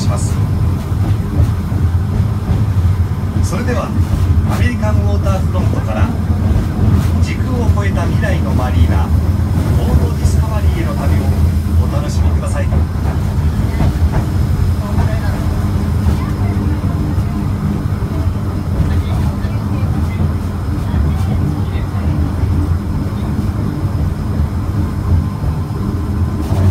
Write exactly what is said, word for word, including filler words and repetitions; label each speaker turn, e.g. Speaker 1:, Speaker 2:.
Speaker 1: します。それではアメリカンウォーターフロントから時空を超えた未来のマリーナ、ポートディスカバリーへの旅をお楽しみください。